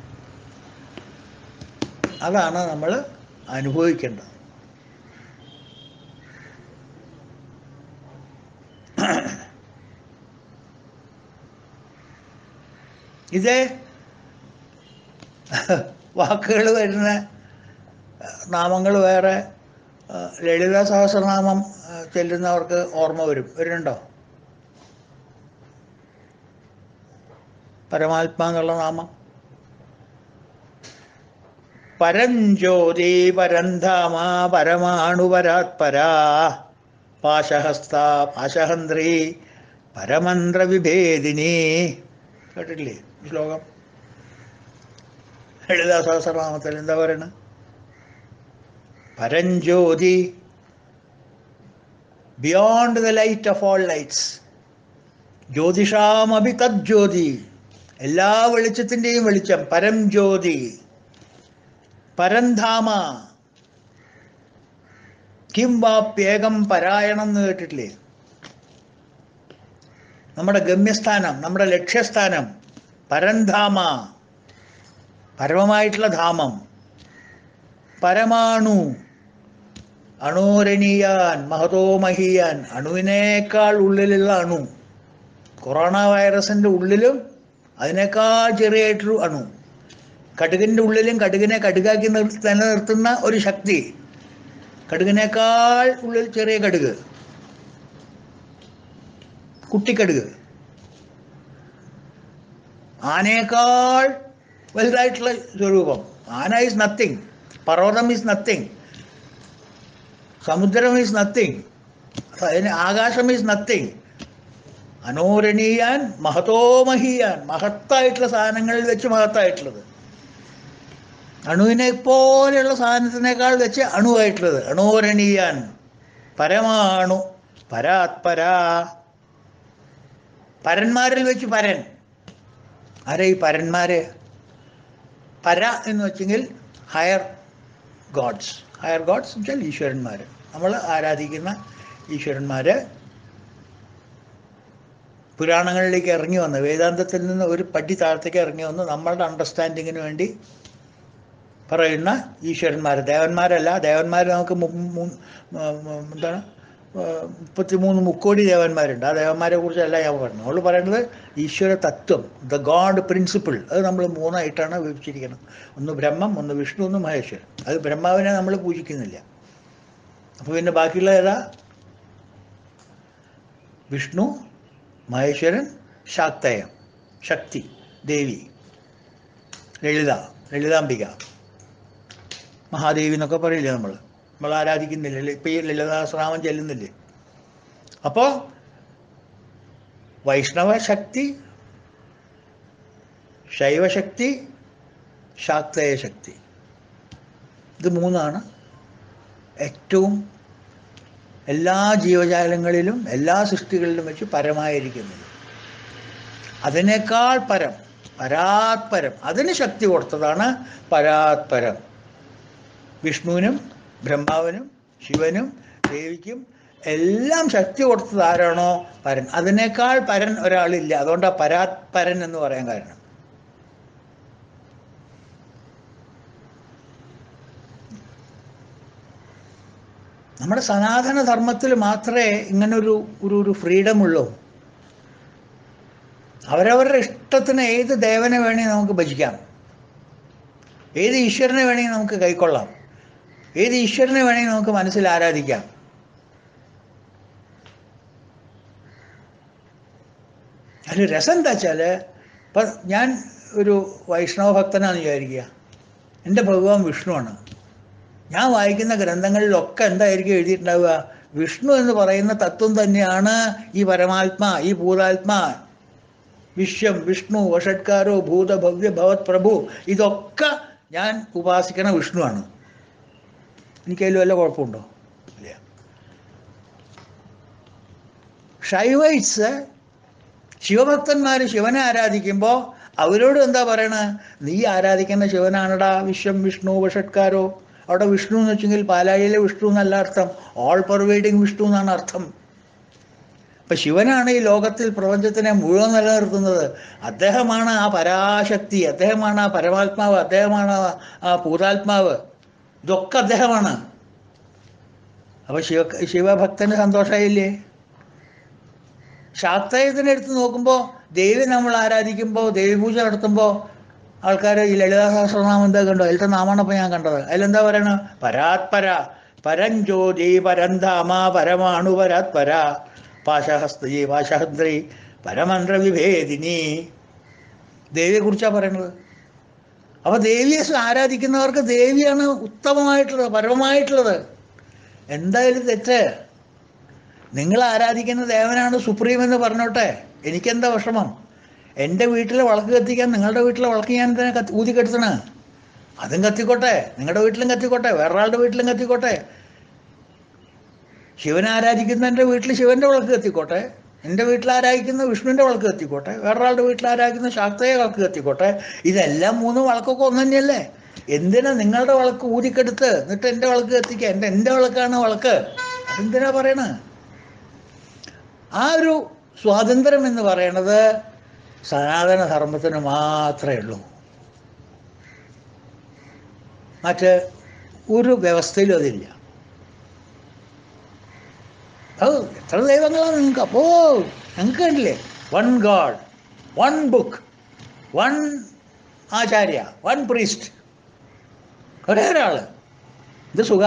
അതാണ് നമ്മൾ അനുഭവിക്കേണ്ടത്. ഇത് വാക്കുകൾ വരുന്ന നാമങ്ങൾ വേറെ. ലളിതാ സഹസ്രനാമം ചെല്ലുന്നവർക്ക് ഓർമ്മ വരുന്നുണ്ടോ? പരമാത്മാ എന്നുള്ള നാമം. പരഞ്ജ്യോതി പരന്ധാമ പരമാണുപരാത്പരാ പാശഹസ്ത പാശഹന്ത്രി പരമന്ത്ര വിഭേദിനി. കേട്ടിട്ടില്ലേ ശ്ലോകം? ലളിതാ സഹസ്രനാമത്തിൽ എന്താ പറയണത്? പരഞ്ജ്യോതി, beyond the light of all lights. ജ്യോതിഷാമഭി തജ്ജ്യോതി, എല്ലാ വെളിച്ചത്തിൻ്റെയും വെളിച്ചം. പരം ജ്യോതി. പരംധാമ, കിം വാപ്യേകം പരായണം എന്ന് കേട്ടിട്ടില്ലേ? നമ്മുടെ ഗമ്യസ്ഥാനം, നമ്മുടെ ലക്ഷ്യസ്ഥാനം. പരംധാമ, പരമമായിട്ടുള്ള ധാമം. പരമാണു, അണോരണീയാൻ, മഹതോ മഹീയാൻ, അണുവിനേക്കാൾ ഉള്ളിലുള്ള അണു. കൊറോണ വൈറസിൻ്റെ ഉള്ളിലും അതിനേക്കാൾ ചെറിയായിട്ടൊരു അണു. കടുകിൻ്റെ ഉള്ളിലും കടുകിനെ കടുകാക്കി നിലനിർത്തുന്ന ഒരു ശക്തി. കടുകിനേക്കാൾ ഉള്ളിൽ ചെറിയ കടുക്, കുട്ടിക്കടുക്. ആനയേക്കാൾ വലുതായിട്ടുള്ള സ്വരൂപം. ആന ഈസ് നത്തിങ്, പർവ്വതം ഈസ് നത്തിങ്, സമുദ്രം ഈസ് നത്തിങ്, ആകാശം ഈസ് നത്തിങ്. അനോരണീയാൻ, മഹതോ മഹീയാൻ, മഹത്തായിട്ടുള്ള സാധനങ്ങളിൽ വെച്ച് മഹത്തായിട്ടുള്ളത്. അണുവിനെ പോലെയുള്ള സാധനത്തിനേക്കാൾ വെച്ച് അണുവായിട്ടുള്ളത്. അണോരണീയാൻ. പരമാണു, പരാത്പരാ, പരന്മാരിൽ വെച്ച് പരൻ. ആരാ ഈ പരന്മാര്? പര എന്ന് വെച്ചെങ്കിൽ ഹയർ ഗോഡ്സ്. ഹയർ ഗോഡ്സ് എന്ന് വെച്ചാൽ ഈശ്വരന്മാർ. നമ്മൾ ആരാധിക്കുന്ന ഈശ്വരന്മാർ പുരാണങ്ങളിലേക്ക് ഇറങ്ങി വന്ന്, വേദാന്തത്തിൽ നിന്ന് ഒരു പടി താഴത്തേക്ക് ഇറങ്ങി വന്ന് നമ്മളുടെ അണ്ടർസ്റ്റാൻഡിങ്ങിന് വേണ്ടി പറയുന്ന ഈശ്വരന്മാർ. ദേവന്മാരല്ല. ദേവന്മാർ നമുക്ക് എന്താണ് 33 മുക്കോടി ദേവന്മാരുണ്ട്. ആ ദേവന്മാരെ കുറിച്ചല്ല ഞാൻ പറഞ്ഞു. അവൾ പറയുന്നത് ഈശ്വര തത്വം, ദ ഗോഡ് പ്രിൻസിപ്പിൾ. അത് നമ്മൾ 3ആയിട്ടാണ് വിഭജിച്ചിരിക്കുന്നത്. ഒന്ന് ബ്രഹ്മം, ഒന്ന് വിഷ്ണു, ഒന്ന് മഹേശ്വരൻ. അത് ബ്രഹ്മാവിനെ നമ്മൾ പൂജിക്കുന്നില്ല. അപ്പോൾ പിന്നെ ബാക്കിയുള്ള ഏതാ? വിഷ്ണു, മഹേശ്വരൻ, ശാക്തേയം, ശക്തി, ദേവി, ലളിതാംബിക, മഹാദേവി എന്നൊക്കെ പറയില്ലേ നമ്മൾ ആരാധിക്കുന്നില്ലേ? ഇപ്പം ഈ ലളിതാസഹസ്രനാമം ചെല്ലുന്നില്ലേ? അപ്പോൾ വൈഷ്ണവ ശക്തി, ശൈവശക്തി, ശാക്തേയ ശക്തി, ഇത് 3ആണ് ഏറ്റവും എല്ലാ ജീവജാലങ്ങളിലും എല്ലാ സൃഷ്ടികളിലും വെച്ച് പരമായിരിക്കുന്നത്. അതിനേക്കാൾ പരം, പരാത്പരം, അതിന് ശക്തി കൊടുത്തതാണ് പരാത്പരം. വിഷ്ണുവിനും ബ്രഹ്മാവിനും ശിവനും ദേവിക്കും എല്ലാം ശക്തി കൊടുത്തത് ആരാണോ പരൻ. അതിനേക്കാൾ പരൻ ഒരാളില്ല. അതുകൊണ്ടാണ് പരാത്പരൻ എന്ന് പറയാൻ കാരണം. നമ്മുടെ സനാതന ധർമ്മത്തിൽ മാത്രമേ ഇങ്ങനൊരു ഒരു ഫ്രീഡം ഉള്ളൂ. അവരവരുടെ ഇഷ്ടത്തിന് ഏത് ദേവനെ വേണമെങ്കിൽ നമുക്ക് ഭജിക്കാം, ഏത് ഈശ്വരനെ വേണമെങ്കിൽ നമുക്ക് കൈക്കൊള്ളാം, ഏത് ഈശ്വരനെ വേണമെങ്കിൽ നമുക്ക് മനസ്സിൽ ആരാധിക്കാം. അതിൽ രസം എന്താ വെച്ചാൽ, ഇപ്പം ഞാൻ ഒരു വൈഷ്ണവ ഭക്തനാണെന്ന് വിചാരിക്കുക. എൻ്റെ ഭഗവാൻ വിഷ്ണുവാണ്. ഞാൻ വായിക്കുന്ന ഗ്രന്ഥങ്ങളിലൊക്കെ എന്തായിരിക്കും എഴുതിയിട്ടുണ്ടാവുക? വിഷ്ണു എന്ന് പറയുന്ന തത്വം തന്നെയാണ് ഈ പരമാത്മാ, ഈ ഭൂതാത്മാ. വിശ്വം വിഷ്ണു വഷട്കാരോ ഭൂത ഭവ്യ ഭവത് പ്രഭു, ഇതൊക്കെ ഞാൻ ഉപാസിക്കണ വിഷ്ണുവാണ്. എനിക്കതിൽ വല്ല കുഴപ്പമുണ്ടോ? ഇല്ല. ഷൈവൈറ്റ്സ്, ശിവഭക്തന്മാർ ശിവനെ ആരാധിക്കുമ്പോൾ അവരോട് എന്താ പറയണേ? നീ ആരാധിക്കുന്ന ശിവനാണടാ വിശ്വം വിഷ്ണു വഷട്കാരോ. അവിടെ വിഷ്ണു എന്ന് വെച്ചെങ്കിൽ പാലായിലെ വിഷ്ണു എന്നല്ല അർത്ഥം, ഓൾ പെർവേഡിങ് വിഷ്ണു എന്നാണ് അർത്ഥം. അപ്പം ശിവനാണ് ഈ ലോകത്തിൽ പ്രപഞ്ചത്തിനെ മുഴുവൻ നിലനിർത്തുന്നത്. അദ്ദേഹമാണ് ആ പരാശക്തി, അദ്ദേഹമാണ് ആ പരമാത്മാവ്, അദ്ദേഹമാണ് ആ ഭൂതാത്മാവ്. ഇതൊക്കെ അദ്ദേഹമാണ്. അപ്പോൾ ശിവഭക്തന് സന്തോഷമായില്ലേ? ശാക്തേയത്തിനെടുത്ത് നോക്കുമ്പോൾ ദേവി നമ്മൾ ആരാധിക്കുമ്പോൾ, ദേവീപൂജ നടത്തുമ്പോൾ ആൾക്കാർ ഈ ലളിതാ സഹസ്രനാമം എന്താ കണ്ടോ? അതിലത്തെ നാമാണ് ഇപ്പോൾ ഞാൻ കണ്ടത്. അതിലെന്താ പറയണ? പരാത്പര, പരഞ്ജ്യോതി, പരന്ധാമ, പരമാണു, പരാത്പര, പാശഹസ്ത്രീ, പാശഹദ്രി, പരമന്ത്ര വിഭേദിനി. ദേവിയെക്കുറിച്ചാണ് പറയണത്. അപ്പോൾ ദേവിയെ ആരാധിക്കുന്നവർക്ക് ദേവിയാണ് ഉത്തമമായിട്ടുള്ളത്, പരമമായിട്ടുള്ളത്. എന്തായാലും തെറ്റ്? നിങ്ങൾ ആരാധിക്കുന്ന ദേവനാണ് സുപ്രീം എന്ന് പറഞ്ഞോട്ടെ, എനിക്കെന്താ വിഷമം? എൻ്റെ വീട്ടിലെ വിളക്ക് കത്തിക്കാൻ നിങ്ങളുടെ വീട്ടിലെ വിളക്ക് ഞാൻ ഊതി കെടുത്തണ? അതും കത്തിക്കോട്ടെ, നിങ്ങളുടെ വീട്ടിലും കത്തിക്കോട്ടെ, വേറൊരാളുടെ വീട്ടിലും കത്തിക്കോട്ടെ. ശിവനെ ആരാധിക്കുന്നതിൻ്റെ വീട്ടിൽ ശിവൻ്റെ വിളക്ക് കത്തിക്കോട്ടെ, എൻ്റെ വീട്ടിൽ ആരാധിക്കുന്ന വിഷ്ണുവിൻ്റെ വിളക്ക് കത്തിക്കോട്ടെ, വേറൊരാളുടെ വീട്ടിൽ ആരാധിക്കുന്ന ശാക്തയെ വിളക്ക് കത്തിക്കോട്ടെ. ഇതെല്ലാം 3 വിളക്കൊക്കെ ഒന്ന് തന്നെയല്ലേ? എന്തിനാ നിങ്ങളുടെ വിളക്ക് ഊതിക്കെടുത്ത് എന്നിട്ട് എൻ്റെ വിളക്ക് കത്തിക്കുക? എൻ്റെ വിളക്കാണ് വിളക്ക്. അതെന്തിനാ പറയണത്? ആ ഒരു സ്വാതന്ത്ര്യം എന്ന് പറയണത് സനാതന ധർമ്മത്തിന് മാത്രമേ ഉള്ളൂ. മറ്റ് ഒരു വ്യവസ്ഥയിലും അതില്ല. എത്ര ദൈവങ്ങളാണ് നിങ്ങൾക്ക്? അപ്പോൾ ഞങ്ങൾക്ക് കണ്ടില്ലേ, 1 God, 1 book, 1 ആചാര്യ, 1 priest, ഒരേ ഒരാൾ. ഇത് സുഖ.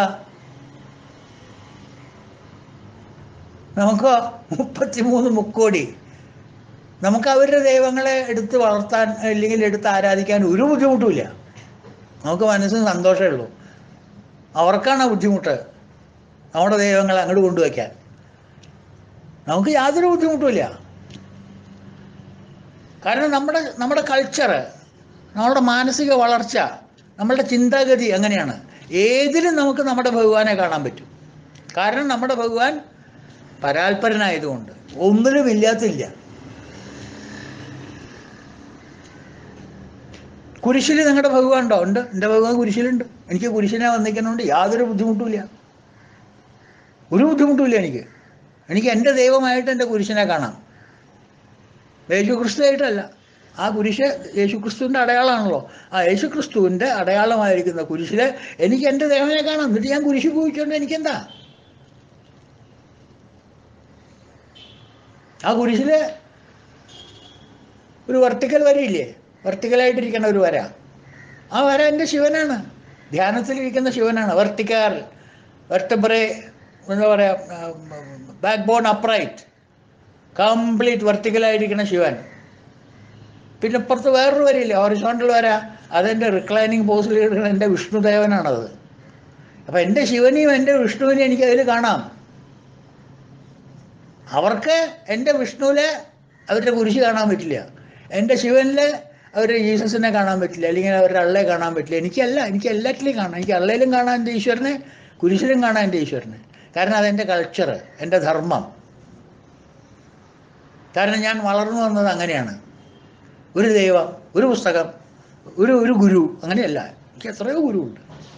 നമുക്ക് 33 മുക്കോടി. നമുക്ക് അവരുടെ ദൈവങ്ങളെ എടുത്ത് വളർത്താൻ അല്ലെങ്കിൽ എടുത്ത് ആരാധിക്കാൻ ഒരു ബുദ്ധിമുട്ടുമില്ല. നമുക്ക് മനസ്സിന് സന്തോഷമേ ഉള്ളൂ. അവർക്കാണ് ബുദ്ധിമുട്ട് നമ്മുടെ ദൈവങ്ങളെ അങ്ങോട്ട് കൊണ്ടുവയ്ക്കാൻ. നമുക്ക് യാതൊരു ബുദ്ധിമുട്ടുമില്ല. കാരണം നമ്മുടെ കൾച്ചറ്, നമ്മുടെ മാനസിക വളർച്ച, നമ്മളുടെ ചിന്താഗതി അങ്ങനെയാണ്. ഏതിലും നമുക്ക് നമ്മുടെ ഭഗവാനെ കാണാൻ പറ്റും. കാരണം നമ്മുടെ ഭഗവാൻ പരാൽപരനായതുകൊണ്ട് ഒന്നിലും ഇല്ലാത്തില്ല. കുരിശിൽ നിങ്ങളുടെ ഭഗവാൻ ഉണ്ടോ? ഉണ്ട്. എൻ്റെ ഭഗവാൻ കുരിശിലുണ്ട്. എനിക്ക് കുരിശിനെ വന്നിരിക്കുന്നതുകൊണ്ട് യാതൊരു ബുദ്ധിമുട്ടുമില്ല. ഒരു ബുദ്ധിമുട്ടുമില്ല എനിക്ക് എൻ്റെ ദൈവമായിട്ട് എൻ്റെ കുരിശിനെ കാണാം. യേശുക്രിസ്തുവായിട്ടല്ല. ആ കുരിശ് യേശുക്രിസ്തുവിൻ്റെ അടയാളമാണല്ലോ. ആ യേശുക്രിസ്തുവിൻ്റെ അടയാളമായിരിക്കുന്ന കുരിശിൽ എനിക്ക് എൻ്റെ ദൈവനെ കാണാം. എന്നിട്ട് ഞാൻ കുരിശ് പൂജിച്ചുകൊണ്ട് എനിക്കെന്താ? ആ കുരിശിൽ ഒരു വെർട്ടിക്കൽ വരയില്ലേ, വെർട്ടിക്കലായിട്ടിരിക്കുന്ന ഒരു വര. ആ വര എൻ്റെ ശിവനാണ്, ധ്യാനത്തിലിരിക്കുന്ന ശിവനാണ്. വെർട്ടിബ്രേ എന്താ പറയുക, ബാക്ക് ബോൺ അപ്രൈറ്റ്, കംപ്ലീറ്റ് വെർട്ടിക്കലായിരിക്കുന്ന ശിവൻ. പിന്നെ പുറത്ത് വേറൊരു വരയില്ലേ, ഹൊറിസോണ്ടൽ വര, അതെൻ്റെ റിക്ലൈനിങ് പോസിൽ ഇരിക്കുന്ന എൻ്റെ വിഷ്ണുദേവനാണത്. അപ്പം എൻ്റെ ശിവനെയും എൻ്റെ വിഷ്ണുവിനെയും എനിക്ക് അതിൽ കാണാം. അവർക്ക് എൻ്റെ വിഷ്ണുവിലെ അവരുടെ കുരിശ് കാണാൻ പറ്റില്ല, എൻ്റെ ശിവനിൽ അവരുടെ ജീസസിനെ കാണാൻ പറ്റില്ല, അല്ലെങ്കിൽ അവരുടെ അള്ളയെ കാണാൻ പറ്റില്ല. എനിക്ക് എല്ലാറ്റിലും കാണാം. എനിക്ക് അള്ളയിലും കാണാൻ എൻ്റെ ഈശ്വരനെ, കുരിശിലും കാണാൻ എൻ്റെ ഈശ്വരനെ. കാരണം അതെൻ്റെ കൾച്ചറ്, എൻ്റെ ധർമ്മം. കാരണം ഞാൻ വളർന്നു വന്നത് അങ്ങനെയാണ്. ഒരു ദൈവം, ഒരു പുസ്തകം, ഒരു ഗുരു, അങ്ങനെയല്ല. എനിക്ക് എത്രയോ ഗുരുവുണ്ട്.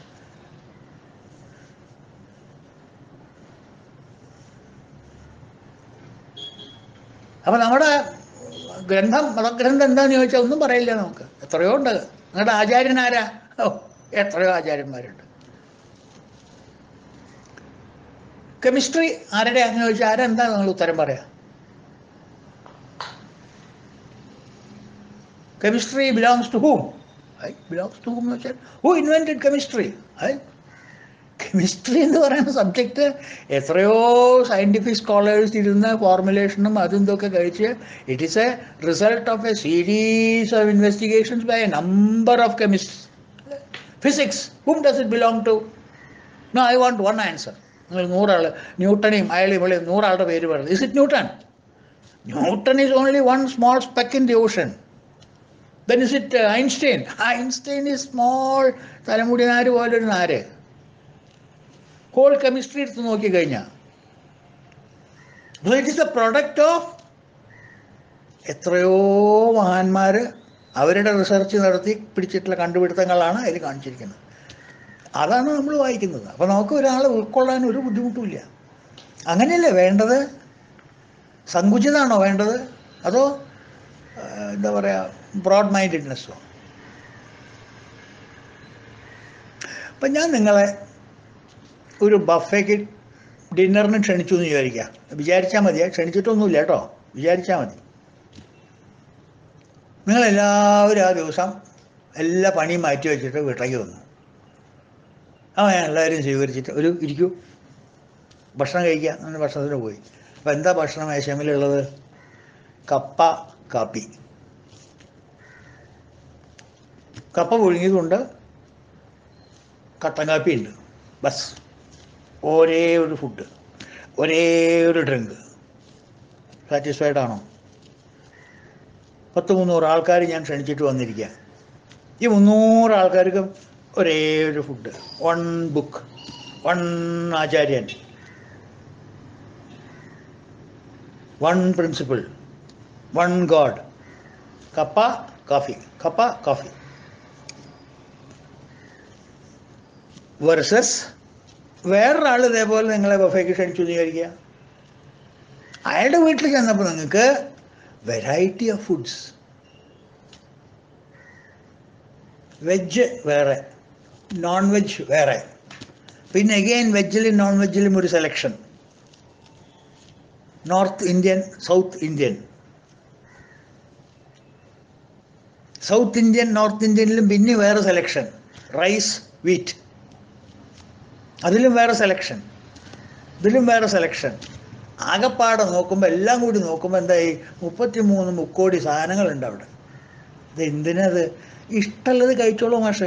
അപ്പം നമ്മുടെ മതഗ്രന്ഥം എന്താണെന്ന് ചോദിച്ചാൽ ഒന്നും പറയില്ല നമുക്ക്. എത്രയോ ഉണ്ട്. നിങ്ങളുടെ ആചാര്യനാരാ? എത്രയോ ആചാര്യന്മാരുണ്ട്. കെമിസ്ട്രി ആരുടെയാണെന്ന് ചോദിച്ചാൽ ആരെന്താ നിങ്ങൾ ഉത്തരം പറയാം? Chemistry belongs to whom? Belongs to whom എന്ന് വെച്ചാൽ ഹൂ ഇൻവെൻറ്റഡ് കെമിസ്ട്രി? കെമിസ്ട്രി എന്ന് പറയുന്ന സബ്ജക്റ്റ് എത്രയോ സയൻറ്റിഫിക് സ്കോളേഴ്സ് ഇരുന്ന് ഫോർമുലേഷനും അതും ഇതൊക്കെ കഴിച്ച്, it is a result of a series of investigations by a number of chemists. Physics, whom does it belong to? No, I want one answer. നിങ്ങൾ 100 ആൾ, ന്യൂട്ടനെയും അയാളെയും ഇവളെയും 100 ആളുടെ പേര് പറയുന്നത്. Is it Newton? Newton is only one small speck in the ocean. Then is it Einstein? Einstein is small, തലമുടി നാര് പോലൊരു നാര്. ഹോൾ കെമിസ്ട്രി എടുത്ത് നോക്കിക്കഴിഞ്ഞാൽ it is a product of എത്രയോ മഹാന്മാർ അവരുടെ റിസർച്ച് നടത്തി പിടിച്ചിട്ടുള്ള കണ്ടുപിടുത്തങ്ങളാണ് അതിൽ കാണിച്ചിരിക്കുന്നത്. അതാണ് നമ്മൾ വായിക്കുന്നത്. അപ്പോൾ നമുക്ക് ഒരാളെ ഉൾക്കൊള്ളാൻ ഒരു ബുദ്ധിമുട്ടുമില്ല. അങ്ങനെയല്ലേ വേണ്ടത്? സങ്കുചിതാണോ വേണ്ടത്? അതോ എന്താ പറയുക, ബ്രോഡ് മൈൻഡഡ്നെസ്സോ? അപ്പം ഞാൻ നിങ്ങളെ ഒരു ബഫേക്ക് ഡിന്നറിന് ക്ഷണിച്ചു എന്ന് വിചാരിച്ചാൽ മതി. ക്ഷണിച്ചിട്ടൊന്നുമില്ല കേട്ടോ, വിചാരിച്ചാൽ മതി. നിങ്ങളെല്ലാവരും ആ ദിവസം എല്ലാ പണിയും മാറ്റി വെച്ചിട്ട് വീട്ടിലേക്ക് വന്നു. എല്ലാവരും സ്വീകരിച്ചിട്ട് ഇരിക്കൂ, ഭക്ഷണം കഴിക്കുക. അങ്ങനെ ഭക്ഷണത്തിന് പോയി. അപ്പം എന്താ ഭക്ഷണം മേശമേലുള്ളത്? കപ്പ, കാപ്പി. കപ്പ പുഴുങ്ങിയതുണ്ട്, കട്ടൻ കാപ്പി ഉണ്ട്. ബസ്, ഒരേ ഒരു ഫുഡ്, ഒരേ ഒരു ഡ്രിങ്ക്. സാറ്റിസ്ഫൈഡ് ആണോ? 300 ആൾക്കാർ ഞാൻ ക്ഷണിച്ചിട്ട് വന്നിരിക്കുക. ഈ 300 ആൾക്കാർക്ക് ഒരേ ഒരു ഫുഡ്, വൺ ബുക്ക്, വൺ ആചാര്യൻ, one principle, one God. Cuppa coffee, cuppa coffee. Versus വേറൊരാൾ ഇതേപോലെ നിങ്ങളെ ബഫേക്ക് ക്ഷണിച്ചു വിചാരിക്കുക. അയാളുടെ വീട്ടിൽ ചെന്നപ്പോൾ നിങ്ങൾക്ക് വെറൈറ്റി ഓഫ് ഫുഡ്സ്. വെജ് വേറെ, നോൺ വെജ് വേറെ, പിന്നെ അഗെയിൻ വെജിലും നോൺ വെജിലും ഒരു selection. North Indian, south Indian. South Indian north ഇന്ത്യനിലും പിന്നെ വേറെ സെലക്ഷൻ. റൈസ്, വീറ്റ്, അതിലും വേറെ സെലക്ഷൻ, ഇതിലും വേറെ സെലക്ഷൻ. ആകപ്പാടെ നോക്കുമ്പോൾ എല്ലാം കൂടി നോക്കുമ്പോൾ എന്തായി, 33 മുക്കോടി സാധനങ്ങളുണ്ട് അവിടെ. ഇത് എന്തിനത്? ഇഷ്ടമുള്ളത് കഴിച്ചോളൂ മാഷേ,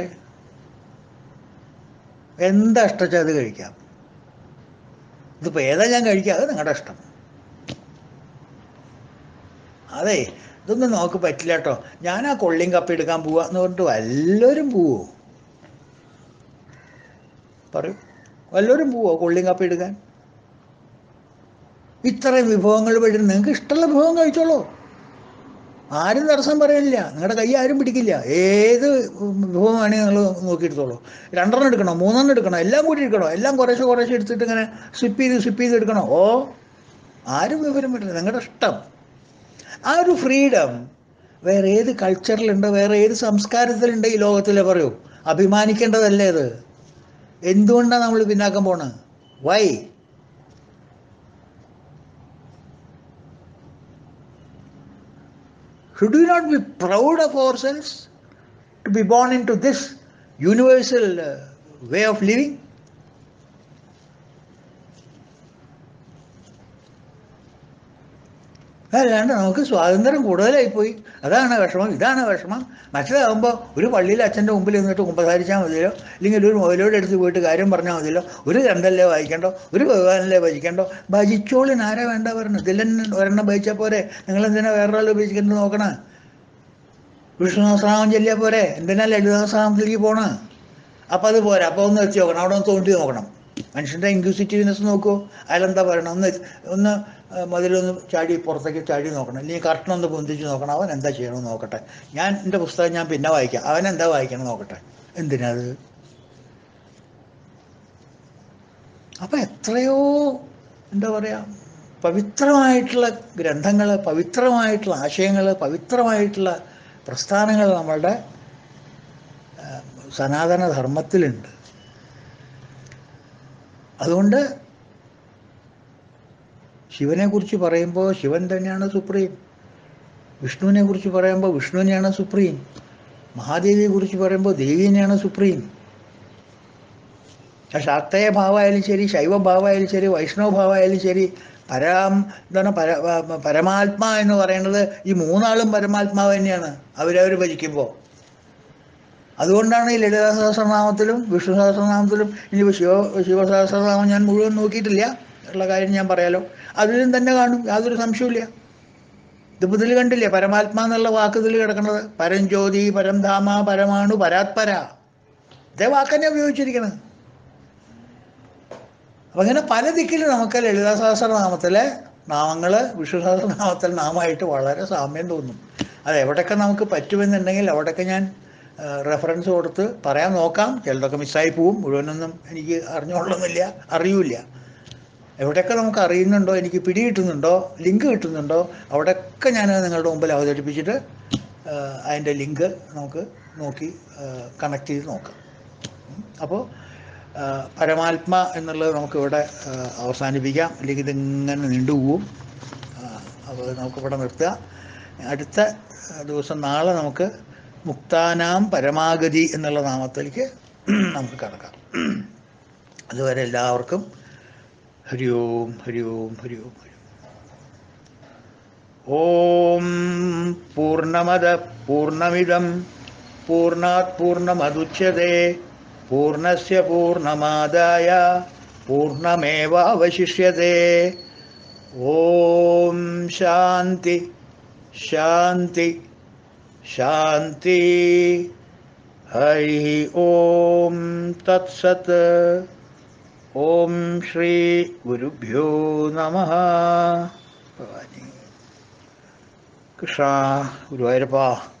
എന്താ ഇഷ്ടച്ചാൽ അത് കഴിക്കാം. ഇതിപ്പോൾ ഏതാ ഞാൻ കഴിക്കുക, അത് നിങ്ങളുടെ ഇഷ്ടം. അതെ, ഇതൊന്നും നമുക്ക് പറ്റില്ല കേട്ടോ. ഞാൻ ആ കൊള്ളിയും കപ്പ എടുക്കാൻ പോവുക എന്ന് പറഞ്ഞിട്ട് വല്ലവരും പോവോ? പറയൂ, വല്ലവരും പോവോ കൊള്ളിയും കപ്പ എടുക്കാൻ? ഇത്രയും വിഭവങ്ങൾ വഴി നിങ്ങൾക്ക് ഇഷ്ടമുള്ള വിഭവം കഴിച്ചോളൂ, ആരും തടസ്സം പറയില്ല, നിങ്ങളുടെ കൈ ആരും പിടിക്കില്ല. ഏത് വിഭവം വേണമെങ്കിൽ നിങ്ങൾ നോക്കിയെടുത്തോളൂ. 2 എടുക്കണോ, 3 എടുക്കണോ, എല്ലാം കൂടി എടുക്കണോ, എല്ലാം കുറേശ്ശെ എടുത്തിട്ട് ഇങ്ങനെ സ്വിപ്പ് ചെയ്ത് എടുക്കണോ? ഓ, ആരും വിവരം പറ്റില്ല, നിങ്ങളുടെ ഇഷ്ടം. ആ ഒരു ഫ്രീഡം വേറെ ഏത് കൾച്ചറിലുണ്ട്, വേറെ ഏത് സംസ്കാരത്തിലുണ്ട് ഈ ലോകത്തിൽ? പറയൂ, അഭിമാനിക്കേണ്ടതല്ലേ അത്? എന്തുകൊണ്ടാണ് നമ്മൾ പിന്നാക്കം പോണത്? Why? Should we not be proud of ourselves to be born into this universal way of living? അല്ലാണ്ട് നമുക്ക് സ്വാതന്ത്ര്യം കൂടുതലായിപ്പോയി, അതാണ് വിഷമം, ഇതാണ് വിഷമം. മറ്റേതാകുമ്പോൾ ഒരു പള്ളിയിൽ അച്ഛൻ്റെ മുമ്പിൽ നിന്നിട്ട് കുമ്പസാരിച്ചാൽ മതിയല്ലോ, അല്ലെങ്കിൽ ഒരു മുതലോടെ എടുത്ത് പോയിട്ട് കാര്യം പറഞ്ഞാൽ മതിയല്ലോ, ഒരു ഗ്രന്ഥമല്ലേ വായിക്കണ്ടോ, ഒരു ഭഗവാനല്ലേ ഭജിക്കണ്ടോ? ഭജിച്ചോളിന് ആരാ വേണ്ട പറഞ്ഞു? ഇതിലെന്നെ ഒരെണ്ണം ഭജിച്ചാൽ പോരെ, നിങ്ങളെന്തിനാ വേറൊരാൾ ഭജിക്കുന്നത് നോക്കണേ? വിഷ്ണുസഹസ്രനാമം ചൊല്ലിയാൽ പോരെ, എന്തിനാ ലളിതാസഹസ്രനാമത്തിലേക്ക് പോണേ? അപ്പം അത് പോരാ, അപ്പോൾ ഒന്ന് വെച്ച് നോക്കണം, അവിടെ ഒന്ന് തോണ്ടി നോക്കണം. മനുഷ്യൻ്റെ ഇൻക്യൂസിറ്റീവ്നെസ് നോക്കൂ, അതിലെന്താ പറയണം? ഒന്ന് മതിലൊന്ന് ചാടി പുറത്തേക്ക് ചാടി നോക്കണം, അല്ലെങ്കിൽ കർട്ടനൊന്ന് പൊന്തിച്ച് നോക്കണം, അവൻ എന്താ ചെയ്യണമെന്ന് നോക്കട്ടെ. എൻ്റെ പുസ്തകം ഞാൻ പിന്നെ വായിക്കാം, അവൻ എന്താ വായിക്കണം നോക്കട്ടെ. എന്തിനത്? അപ്പം എത്രയോ എന്താ പറയുക, പവിത്രമായിട്ടുള്ള ഗ്രന്ഥങ്ങൾ, പവിത്രമായിട്ടുള്ള ആശയങ്ങൾ, പവിത്രമായിട്ടുള്ള പ്രസ്ഥാനങ്ങൾ നമ്മളുടെ സനാതനധർമ്മത്തിലുണ്ട്. അതുകൊണ്ട് ശിവനെക്കുറിച്ച് പറയുമ്പോൾ ശിവൻ തന്നെയാണ് സുപ്രീം, വിഷ്ണുവിനെ കുറിച്ച് പറയുമ്പോൾ വിഷ്ണു തന്നെയാണ് സുപ്രീം, മഹാദേവിയെ കുറിച്ച് പറയുമ്പോൾ ദേവി തന്നെയാണ് സുപ്രീം. ശാക്തേയ ഭാവമായാലും ശരി, ശൈവഭാവമായാലും ശരി, വൈഷ്ണവ ഭാവമായാലും ശരി, എന്താണ് പരമാത്മാ എന്ന് പറയുന്നത് ഈ 3 ആളും പരമാത്മാവ് തന്നെയാണ് അവരവർ ഭജിക്കുമ്പോൾ. അതുകൊണ്ടാണ് ഈ ലളിതാ സഹസ്രനാമത്തിലും വിഷ്ണു സഹസ്രനാമത്തിലും, ഇനി ശിവസഹസ്രനാമം ഞാൻ മുഴുവൻ നോക്കിയിട്ടില്ല ഉള്ള കാര്യം ഞാൻ പറയാലോ, അതിലും തന്നെ കാണും, യാതൊരു സംശയമില്ല. ഇതിപ്പോൾ ഇതിൽ കണ്ടില്ലേ, പരമാത്മാ എന്നുള്ള വാക്ക് ഇതിൽ കിടക്കുന്നത്. പരംജ്യോതി, പരംധാമ, പരമാണു, പരാത്പര, ഇതേ വാക്ക് തന്നെ ഉപയോഗിച്ചിരിക്കുന്നത്. അപ്പം അങ്ങനെ പല ദിക്കിലും നമുക്ക് ലളിതാ സഹസ്രനാമത്തിലെ നാമങ്ങൾ വിഷ്ണു സഹസ്രനാമത്തിലെ നാമമായിട്ട് വളരെ സാമ്യം തോന്നും. അത് എവിടെയൊക്കെ നമുക്ക് പറ്റുമെന്നുണ്ടെങ്കിൽ അവിടെയൊക്കെ ഞാൻ റെഫറൻസ് കൊടുത്ത് പറയാൻ നോക്കാം. ചിലതൊക്കെ മിസ്സായി പോവും, മുഴുവനൊന്നും എനിക്ക് അറിയൂല. എവിടെയൊക്കെ നമുക്ക് അറിയുന്നുണ്ടോ, എനിക്ക് പിടി കിട്ടുന്നുണ്ടോ, ലിങ്ക് കിട്ടുന്നുണ്ടോ, അവിടെയൊക്കെ ഞാൻ നിങ്ങളുടെ മുമ്പിൽ അവതരിപ്പിച്ചിട്ട് അതിൻ്റെ ലിങ്ക് നമുക്ക് നോക്കി കണക്ട് ചെയ്ത് നോക്കാം. അപ്പോൾ പരമാത്മ എന്നുള്ളത് നമുക്കിവിടെ അവസാനിപ്പിക്കാം, അല്ലെങ്കിൽ ഇതിങ്ങനെ നീണ്ടുപോവും. അപ്പോൾ നമുക്കിവിടെ നിർത്തുക. അടുത്ത ദിവസം നാളെ നമുക്ക് മുക്താനാം പരമാഗതി എന്നുള്ള നാമത്തിലേക്ക് നമുക്ക് കടക്കാം. അതുവരെ എല്ലാവർക്കും ഹരി ഓം, ഹരി ഓം, ഹരി ഓം, ഹരി ഓം. പൂർണ്ണമദ പൂർണ്ണമിദം പൂർണ്ണാത് പൂർണ്ണമദുച്യതേ പൂർണ്ണസ്യ പൂർണ്ണമാദായ പൂർണ്ണമേവാവശിഷ്യതേ. ഓം ശാന്തി ശാന്തി ശാന്തി. ഹരി ഓം തത്സത്. ഓം ശ്രീ ഗുരുഭ്യോ നമഃ. ഭവാനി കൃഷ്ണ ഗുരുവായൂരപ്പ.